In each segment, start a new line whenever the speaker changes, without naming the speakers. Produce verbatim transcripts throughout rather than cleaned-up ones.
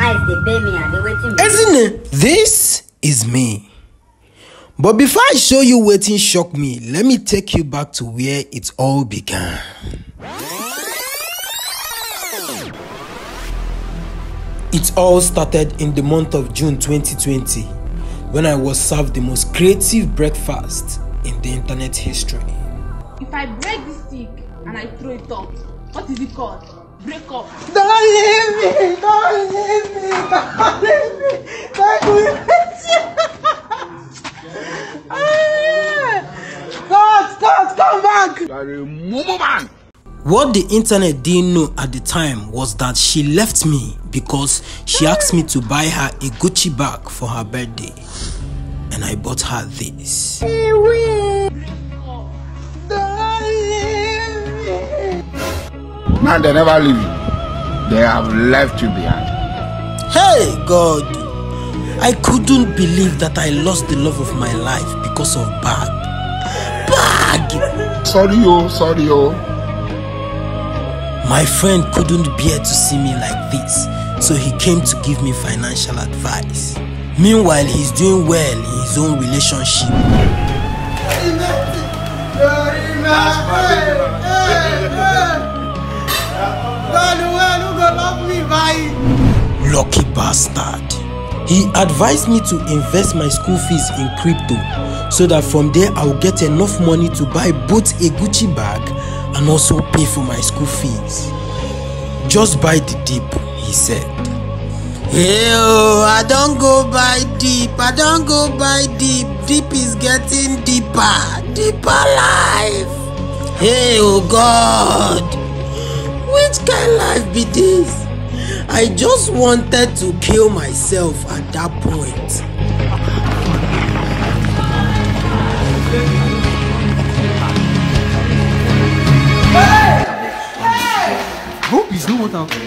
eyes they pay me and they waiting.
Isn't it? This is me. But before I show you waiting shock me, let me take you back to where it all began. It all started in the month of June twenty twenty when I was served the most creative breakfast in the internet history.
If I break this stick and I throw it up, what is it called? Break up.
Don't leave me! Don't leave me! Don't leave me! Don't leave me! God, God, come back!
You are a mumu man!
What the internet didn't know at the time was that she left me because she asked me to buy her a Gucci bag for her birthday. And I bought her this.
Man, they never leave you. They have left you behind.
Hey God! I couldn't believe that I lost the love of my life because of bag. Bag!
Sorry, oh, sorry, oh.
My friend couldn't bear to see me like this, so he came to give me financial advice. Meanwhile, he's doing well in his own relationship. Lucky bastard. He advised me to invest my school fees in crypto so that from there I'll get enough money to buy both a Gucci bag and also pay for my school fees. Just buy the dip, he said. Hey, oh, I don't go buy deep, I don't go buy deep. Deep is getting deeper, deeper life. Hey, oh God, which kind of life be this? I just wanted to kill myself at that point.
Hope is no what out.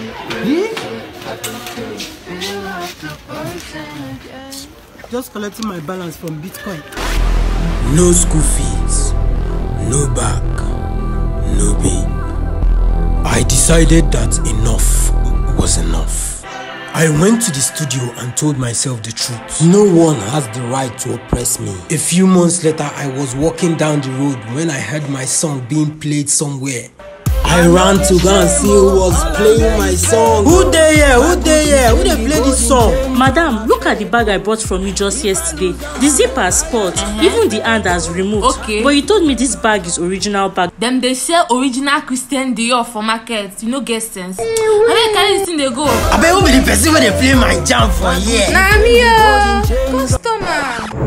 Just collecting my balance from Bitcoin.
No school fees, no bag, no babe. I decided that enough was enough. I went to the studio and told myself the truth. No one has the right to oppress me. A few months later, I was walking down the road when I heard my song being played somewhere. I ran to go and see who was playing my song. Who they here? Who they here? Who they play this song?
Madam, look at the bag I bought from you just yesterday. The zip has spot, uh-huh. Even the hand has removed.
Okay.
But you told me this bag is original bag.
Them they sell original Christian Dior for market. You know, get sense. How many carry this thing they go?
I bet who be the person when they play my jam for here?
Nah, me uh, customer.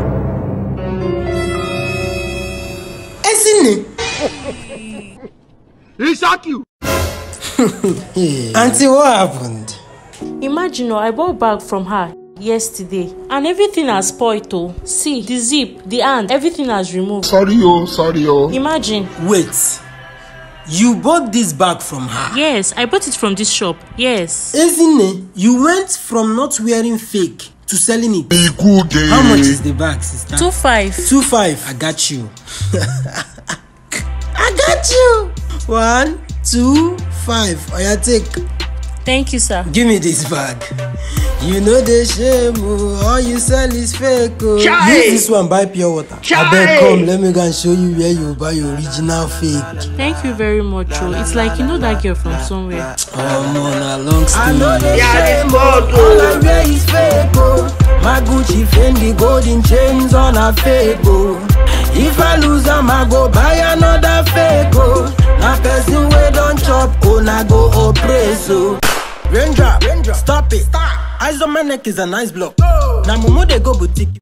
Isn't it?
He shock you.
Auntie, what happened?
Imagine, oh, I bought bag from her yesterday and everything has spoiled. Oh, see the zip, the hand, everything has removed.
Sorry, oh, sorry, oh.
Imagine.
Wait, you bought this bag from her?
Yes, I bought it from this shop. Yes.
Isn't it? You went from not wearing fake to selling it. How much is the bag, sister?
Two five.
Two five. I got you. I got you. One, two, five. Oh, yeah, take.
Thank you, sir.
Give me this bag. You know the shame, oh, all you sell is fake. Oh. Use this one, buy pure water. I bet come, let me go and show you where you buy your original fake.
Thank you very much, oh. It's like you know that girl from somewhere.
Oh, man, a long story.
I know the shame, oh, all I wear is fake. Oh. My Gucci Fendi golden chains on a fake. Oh. If I lose them, I go buy another fake. Oh. Na person we don't chop, oh, na go oppress. Oh.
Raindrop, Raindrop, stop it. Stop. Eyes on my neck is a nice block. Now Momo they go boutique.